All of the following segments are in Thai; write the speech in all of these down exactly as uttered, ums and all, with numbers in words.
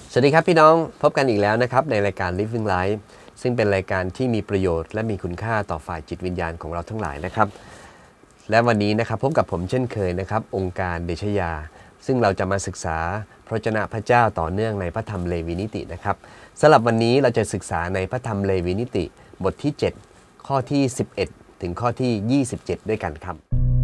สวัสดีครับพี่น้องพบกันอีกแล้วนะครับในรายการ Living Life ซึ่งเป็นรายการที่มีประโยชน์และมีคุณค่าต่อฝ่ายจิตวิญญาณของเราทั้งหลายนะครับและวันนี้นะครับพบกับผมเช่นเคยนะครับองค์การเดชยาซึ่งเราจะมาศึกษาพระวจนะพระเจ้าต่อเนื่องในพระธรรมเลวีนิตินะครับสำหรับวันนี้เราจะศึกษาในพระธรรมเลวีนิติบทที่เจ็ดข้อที่สิบเอ็ดถึงข้อที่ยี่สิบเจ็ดด้วยกันครับ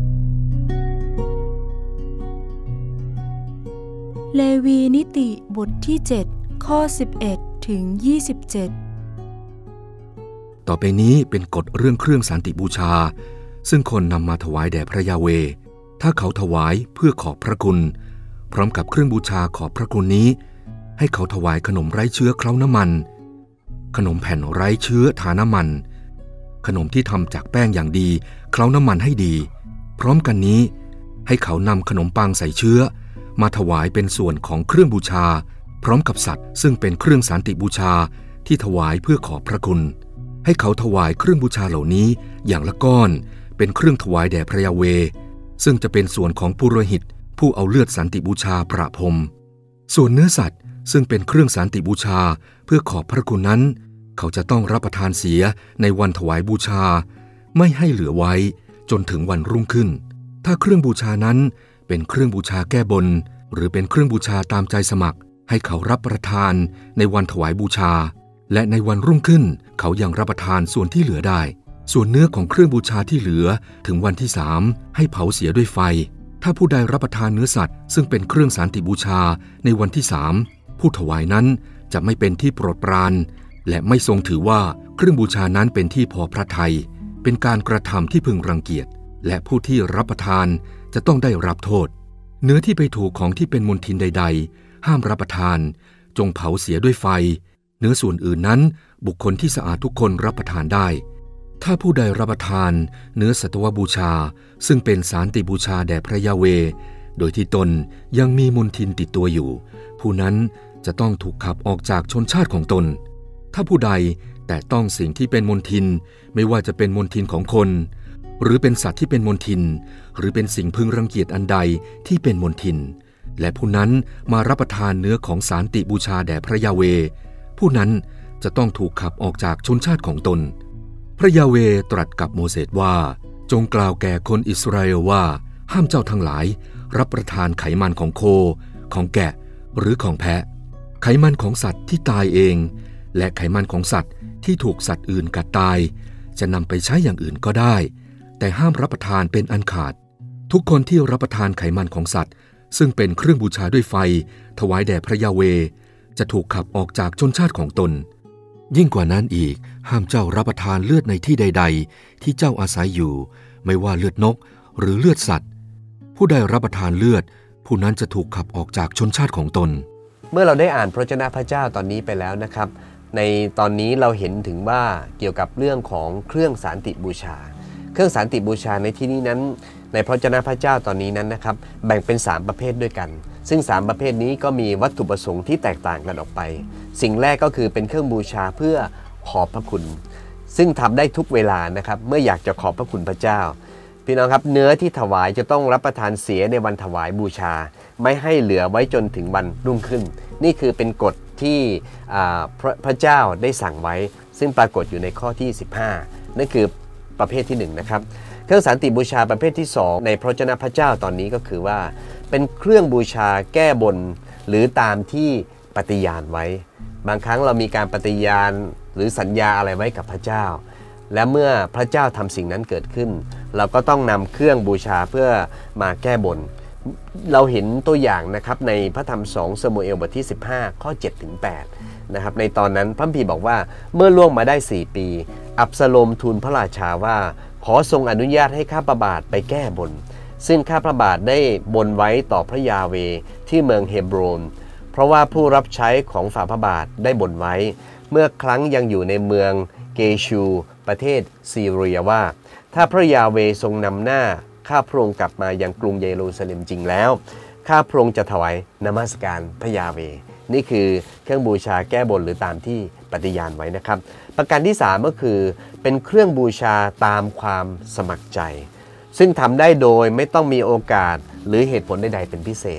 เลวีนิติบทที่เจ็ดข้อสิบเอ็ดถึงยี่สิบเจ็ดต่อไปนี้เป็นกฎเรื่องเครื่องสันติบูชาซึ่งคนนำมาถวายแด่พระยาเวห์ถ้าเขาถวายเพื่อขอบพระคุณพร้อมกับเครื่องบูชาขอบพระคุณนี้ให้เขาถวายขนมไร้เชื้อเคล้าน้ำมันขนมแผ่นไร้เชื้อทาน้ำมันขนมที่ทำจากแป้งอย่างดีเคล้าน้ำมันให้ดีพร้อมกันนี้ให้เขานำขนมปังใส่เชื้อมาถวายเป็นส่วนของเครื่องบูชาพร้อมกับสัตว์ซึ่งเป็นเครื่องสันติบูชาที่ถวายเพื่อขอบพระคุณให้เขาถวายเครื่องบูชาเหล่านี้อย่างละก้อนเป็นเครื่องถวายแด่พระยาเวห์ซึ่งจะเป็นส่วนของปุโรหิตผู้เอาเลือดสันติบูชาประพรมส่วนเนื้อสัตว์ซึ่งเป็นเครื่องสันติบูชาเพื่อขอบพระคุณนั้นเขาจะต้องรับประทานเสียในวันถวายบูชาไม่ให้เหลือไว้จนถึงวันรุ่งขึ้นถ้าเครื่องบูชานั้นเป็นเครื่องบูชาแก้บนหรือเป็นเครื่องบูชาตามใจสมัครให้เขารับประทานในวันถวายบูชาและในวันรุ่งขึ้นเขายังรับประทานส่วนที่เหลือได้ส่วนเนื้อของเครื่องบูชาที่เหลือถึงวันที่สามให้เผาเสียด้วยไฟถ้าผู้ใดรับประทานเนื้อสัตว์ซึ่งเป็นเครื่องสันติบูชาในวันที่สามผู้ถวายนั้นจะไม่เป็นที่โปรดปรานและไม่ทรงถือว่าเครื่องบูชานั้นเป็นที่พอพระทัยเป็นการกระทำที่พึงรังเกียจและผู้ที่รับประทานจะต้องได้รับโทษเนื้อที่ไปถูกของที่เป็นมลทินใดๆห้ามรับประทานจงเผาเสียด้วยไฟเนื้อส่วนอื่นนั้นบุคคลที่สะอาดทุกคนรับประทานได้ถ้าผู้ใดรับประทานเนื้อสัตวบูชาซึ่งเป็นสันติบูชาแด่พระยาเวห์โดยที่ตนยังมีมลทินติดตัวอยู่ผู้นั้นจะต้องถูกขับออกจากชนชาติของตนถ้าผู้ใดแต่ต้องสิ่งที่เป็นมลทินไม่ว่าจะเป็นมลทินของคนหรือเป็นสัตว์ที่เป็นมลทินหรือเป็นสิ่งพึงรังเกียจอันใดที่เป็นมลทินและผู้นั้นมารับประทานเนื้อของสันติบูชาแด่พระยาเวห์ผู้นั้นจะต้องถูกขับออกจากชนชาติของตนพระยาเวห์ตรัสกับโมเสสว่าจงกล่าวแก่คนอิสราเอลว่าห้ามเจ้าทั้งหลายรับประทานไขมันของโคของแกะหรือของแพะไขมันของสัตว์ที่ตายเองและไขมันของสัตว์ที่ถูกสัตว์อื่นกัดตายจะนำไปใช้อย่างอื่นก็ได้แต่ห้ามรับประทานเป็นอันขาดทุกคนที่รับประทานไขมันของสัตว์ซึ่งเป็นเครื่องบูชาด้วยไฟถวายแด่พระยาเวห์จะถูกขับออกจากชนชาติของตนยิ่งกว่านั้นอีกห้ามเจ้ารับประทานเลือดในที่ใดๆที่เจ้าอาศัยอยู่ไม่ว่าเลือดนกหรือเลือดสัตว์ผู้ใดรับประทานเลือดผู้นั้นจะถูกขับออกจากชนชาติของตนเมื่อเราได้อ่านพระวจนะพระเจ้าตอนนี้ไปแล้วนะครับในตอนนี้เราเห็นถึงว่าเกี่ยวกับเรื่องของเครื่องสันติบูชาเครื่องสันติบูชาในที่นี้นั้นในพระวจนะพระเจ้าตอนนี้นั้นนะครับแบ่งเป็นสามประเภทด้วยกันซึ่งสามประเภทนี้ก็มีวัตถุประสงค์ที่แตกต่างกันออกไปสิ่งแรกก็คือเป็นเครื่องบูชาเพื่อขอบพระคุณซึ่งทำได้ทุกเวลานะครับเมื่ออยากจะขอบพระคุณพระเจ้าพี่น้องครับเนื้อที่ถวายจะต้องรับประทานเสียในวันถวายบูชาไม่ให้เหลือไว้จนถึงวันรุ่งขึ้นนี่คือเป็นกฎที่พระพระเจ้าได้สั่งไว้ซึ่งปรากฏอยู่ในข้อที่สิบห้านั่นคือประเภทที่หนึ่งนะครับเครื่องสันติบูชาประเภทที่สองในพระวจนะพระเจ้าตอนนี้ก็คือว่าเป็นเครื่องบูชาแก้บนหรือตามที่ปฏิญาณไว้บางครั้งเรามีการปฏิญาณหรือสัญญาอะไรไว้กับพระเจ้าและเมื่อพระเจ้าทำสิ่งนั้นเกิดขึ้นเราก็ต้องนำเครื่องบูชาเพื่อมาแก้บนเราเห็นตัวอย่างนะครับในพระธรรมสองซามูเอลบทที่สิบห้าข้อเจ็ดถึงแปดนะครับในตอนนั้นพระคัมภีร์บอกว่าเมื่อล่วงมาได้สี่ปีอับซาโลมทูลพระราชาว่าขอทรงอนุญาตให้ข้าพระบาทไปแก้บนซึ่งข้าพระบาทได้บนไว้ต่อพระยาเวห์ที่เมืองเฮบรอนเพราะว่าผู้รับใช้ของฝ่าพระบาทได้บนไว้เมื่อครั้งยังอยู่ในเมืองเกชูประเทศซีเรียว่าถ้าพระยาเวห์ทรงนำหน้าข้าพระองค์กลับมายังกรุงเยรูซาเล็มจริงแล้วข้าพระองค์จะถวายนมัสการพระยาเวห์นี่คือเครื่องบูชาแก้บนหรือตามที่ปฏิญาณไว้นะครับประการที่สามก็คือเป็นเครื่องบูชาตามความสมัครใจซึ่งทำได้โดยไม่ต้องมีโอกาสหรือเหตุผลใดๆเป็นพิเศษ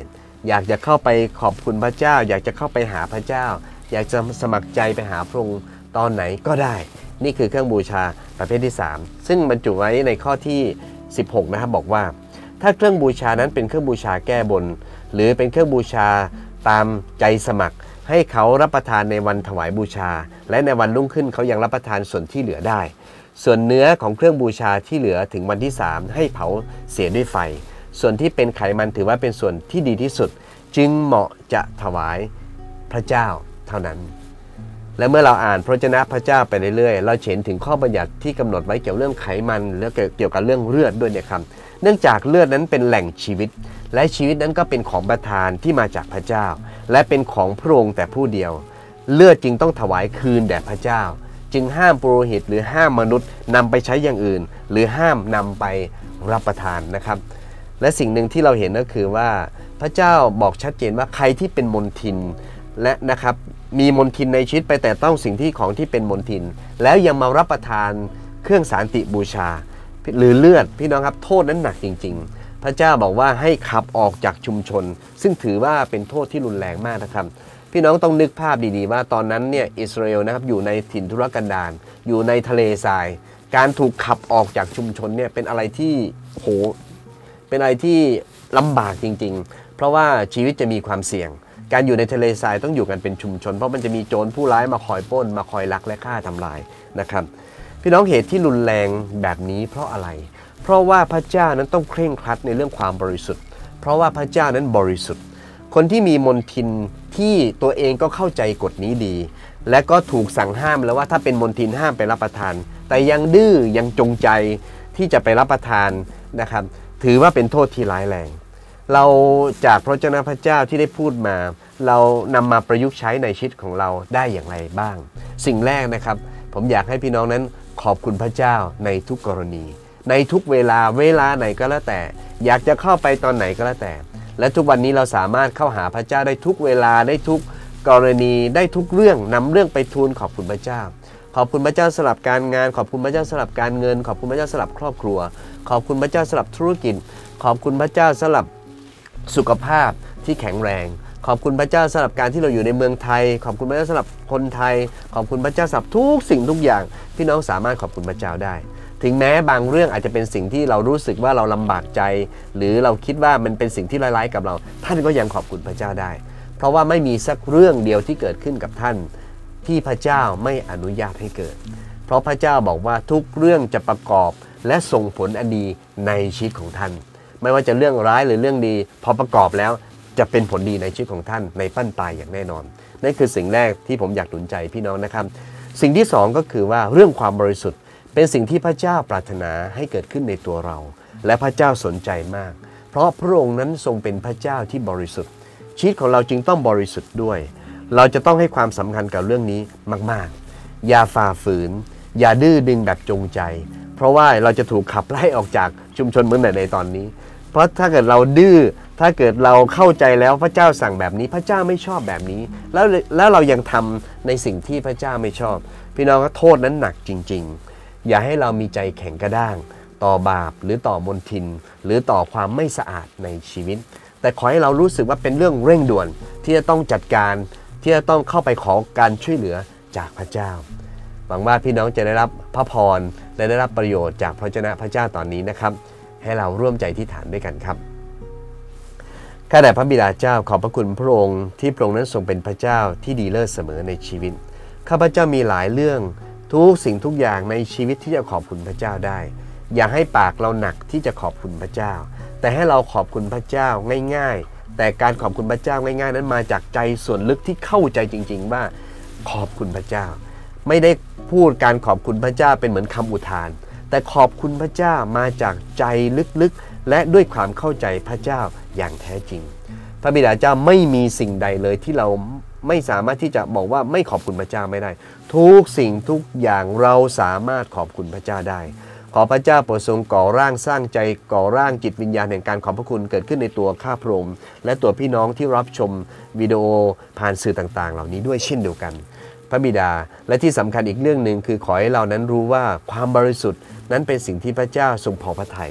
อยากจะเข้าไปขอบคุณพระเจ้าอยากจะเข้าไปหาพระเจ้าอยากจะสมัครใจไปหาพระองค์ตอนไหนก็ได้นี่คือเครื่องบูชาประเภทที่สามซึ่งบรรจุไว้ในข้อที่สิบหกนะครับบอกว่าถ้าเครื่องบูชานั้นเป็นเครื่องบูชาแก้บนหรือเป็นเครื่องบูชาตามใจสมัครให้เขารับประทานในวันถวายบูชาและในวันรุ่งขึ้นเขายังรับประทานส่วนที่เหลือได้ส่วนเนื้อของเครื่องบูชาที่เหลือถึงวันที่สามให้เผาเสียด้วยไฟส่วนที่เป็นไขมันถือว่าเป็นส่วนที่ดีที่สุดจึงเหมาะจะถวายพระเจ้าเท่านั้นและเมื่อเราอ่านพระวจนะพระเจ้าไปเรื่อยๆเราเห็นถึงข้อบัญญัติที่กำหนดไว้เกี่ยวเรื่องไขมันและเกี่ยวกับเรื่องเลือดด้วยเนี่ยครับเนื่องจากเลือดนั้นเป็นแหล่งชีวิตและชีวิตนั้นก็เป็นของประทานที่มาจากพระเจ้าและเป็นของพระองค์แต่ผู้เดียวเลือดจึงต้องถวายคืนแด่พระเจ้าจึงห้ามปุโรหิตหรือห้ามมนุษย์นำไปใช้อย่างอื่นหรือห้ามนำไปรับประทานนะครับและสิ่งหนึ่งที่เราเห็นก็คือว่าพระเจ้าบอกชัดเจนว่าใครที่เป็นมลทินและนะครับมีมลทินในชีวิตไปแต่ต้องสิ่งที่ของที่เป็นมลทินแล้วยังมารับประทานเครื่องสานติบูชาหรือเลือดพี่น้องครับโทษนั้นหนักจริงๆพระเจ้าบอกว่าให้ขับออกจากชุมชนซึ่งถือว่าเป็นโทษที่รุนแรงมากนะครับพี่น้องต้องนึกภาพดีๆว่าตอนนั้นเนี่ยอิสราเอลนะครับอยู่ในถิ่นทุรกันดารอยู่ในทะเลทรายการถูกขับออกจากชุมชนเนี่ยเป็นอะไรที่โหเป็นอะไรที่ลำบากจริงๆเพราะว่าชีวิตจะมีความเสี่ยงการอยู่ในทะเลทรายต้องอยู่กันเป็นชุมชนเพราะมันจะมีโจรผู้ร้ายมาคอยปล้นมาคอยลักและฆ่าทำลายนะครับพี่น้องเหตุที่รุนแรงแบบนี้เพราะอะไรเพราะว่าพระเจ้านั้นต้องเคร่งครัดในเรื่องความบริสุทธิ์เพราะว่าพระเจ้านั้นบริสุทธิ์คนที่มีมลทินที่ตัวเองก็เข้าใจกฎนี้ดีและก็ถูกสั่งห้ามแล้วว่าถ้าเป็นมลทินห้ามไปรับประทานแต่ยังดื้อยังจงใจที่จะไปรับประทานนะครับถือว่าเป็นโทษที่ร้ายแรงเราจากพระเจ้าพระเจ้าที่ได้พูดมาเรานำมาประยุกต์ใช้ในชีวิตของเราได้อย่างไรบ้างสิ่งแรกนะครับผมอยากให้พี่น้องนั้นขอบคุณพระเจ้าในทุกกรณีในทุกเวลาเวลาไหนก็แล้วแต่อยากจะเข้าไปตอนไหนก็แล้วแต่และทุกวันนี้เราสามารถเข้าหาพระเจ้าได้ทุกเวลาได้ทุกกรณีได้ทุกเรื่องนำเรื่องไปทูลขอบคุณพระเจ้าขอบคุณพระเจ้าสำหรับการงานขอบคุณพระเจ้าสำหรับการเงินขอบคุณพระเจ้าสำหรับครอบครัวขอบคุณพระเจ้าสำหรับธุรกิจขอบคุณพระเจ้าสำหรับสุขภาพที่แข็งแรงขอบคุณพระเจ้าสำหรับการที่เราอยู่ในเมืองไทยขอบคุณพระเจ้าสำหรับคนไทยขอบคุณพระเจ้าสำหรับทุกสิ่งทุกอย่างพี่น้องสามารถขอบคุณพระเจ้าได้ถึงแม้บางเรื่องอาจจะเป็นสิ่งที่เรารู้สึกว่าเราลำบากใจหรือเราคิดว่ามันเป็นสิ่งที่ร้ายๆกับเราท่านก็ยังขอบคุณพระเจ้าได้เพราะว่าไม่มีสักเรื่องเดียวที่เกิดขึ้นกับท่านที่พระเจ้าไม่อนุญาตให้เกิดเพราะพระเจ้าบอกว่าทุกเรื่องจะประกอบและส่งผลอันดีในชีวิตของท่านไม่ว่าจะเรื่องร้ายหรือเรื่องดีพอประกอบแล้วจะเป็นผลดีในชีวิตของท่านในปั้นปลายอย่างแน่นอนนั่นคือสิ่งแรกที่ผมอยากหนุนใจพี่น้องนะครับสิ่งที่สองก็คือว่าเรื่องความบริสุทธิ์เป็นสิ่งที่พระเจ้าปรารถนาให้เกิดขึ้นในตัวเราและพระเจ้าสนใจมากเพราะพระองค์นั้นทรงเป็นพระเจ้าที่บริสุทธิ์ชีวิตของเราจึงต้องบริสุทธิ์ด้วยเราจะต้องให้ความสำคัญกับเรื่องนี้มากๆอย่าฝ่าฝืนอย่าดื้อดึงแบบจงใจเพราะว่าเราจะถูกขับไล่ออกจากชุมชนเมืองไหนในตอนนี้เพราะถ้าเกิดเราดื้อถ้าเกิดเราเข้าใจแล้วพระเจ้าสั่งแบบนี้พระเจ้าไม่ชอบแบบนี้แล้วแล้วเรายังทำในสิ่งที่พระเจ้าไม่ชอบพี่น้องก็โทษนั้นหนักจริงๆอย่าให้เรามีใจแข็งกระด้างต่อบาปหรือต่อมลทินหรือต่อความไม่สะอาดในชีวิตแต่ขอให้เรารู้สึกว่าเป็นเรื่องเร่งด่วนที่จะต้องจัดการที่จะต้องเข้าไปขอการช่วยเหลือจากพระเจ้าหวังว่าพี่น้องจะได้รับพระพรและได้รับประโยชน์จากพระเจ้าพระเจ้าตอนนี้นะครับให้เราร่วมใจที่ฐานด้วยกันครับข้าแต่พระบิดาเจ้าขอบพระคุณพระองค์ที่พระองค์นั้นทรงเป็นพระเจ้าที่ดีเลิศเสมอในชีวิตข้าพเจ้ามีหลายเรื่องทุกสิ่งทุกอย่างในชีวิตที่จะขอบคุณพระเจ้าได้อย่าให้ปากเราหนักที่จะขอบคุณพระเจ้าแต่ให้เราขอบคุณพระเจ้าง่ายๆแต่การขอบคุณพระเจ้าง่ายๆนั้นมาจากใจส่วนลึกที่เข้าใจจริงๆว่าขอบคุณพระเจ้าไม่ได้พูดการขอบคุณพระเจ้าเป็นเหมือนคำอุทานแต่ขอบคุณพระเจ้ามาจากใจลึกๆและด้วยความเข้าใจพระเจ้าอย่างแท้จริงพระบิดาเจ้าไม่มีสิ่งใดเลยที่เราไม่สามารถที่จะบอกว่าไม่ขอบคุณพระเจ้าไม่ได้ทุกสิ่งทุกอย่างเราสามารถขอบคุณพระเจ้าได้ขอพระเจ้าโปรดทรงก่อร่างสร้างใจก่อร่างจิตวิญญาณแห่งการขอบพระคุณเกิดขึ้นในตัวข้าพระองค์และตัวพี่น้องที่รับชมวิดีโอผ่านสื่อต่างๆเหล่านี้ด้วยเช่นเดียวกันพระบิดาและที่สำคัญอีกเรื่องหนึ่งคือขอให้เรานั้นรู้ว่าความบริสุทธิ์นั้นเป็นสิ่งที่พระเจ้าทรงพอพระทัย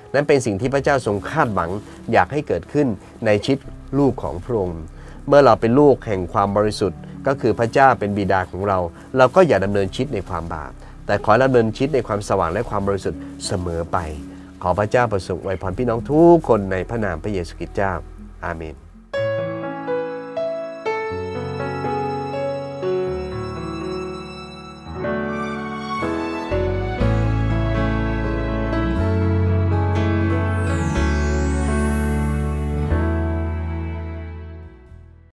นั้นเป็นสิ่งที่พระเจ้าทรงคาดหวังอยากให้เกิดขึ้นในชีวิตลูกของพระองค์เมื่อเราเป็นลูกแห่งความบริสุทธิ์ก็คือพระเจ้าเป็นบิดาของเราเราก็อย่าดำเนินชีวิตในความบาปแต่ขอดำเนินชีวิตในความสว่างและความบริสุทธิ์เสมอไปขอพระเจ้าประสงค์อวยพรพี่น้องทุกคนในพระนามพระเยซูคริสต์เจ้าอาเมน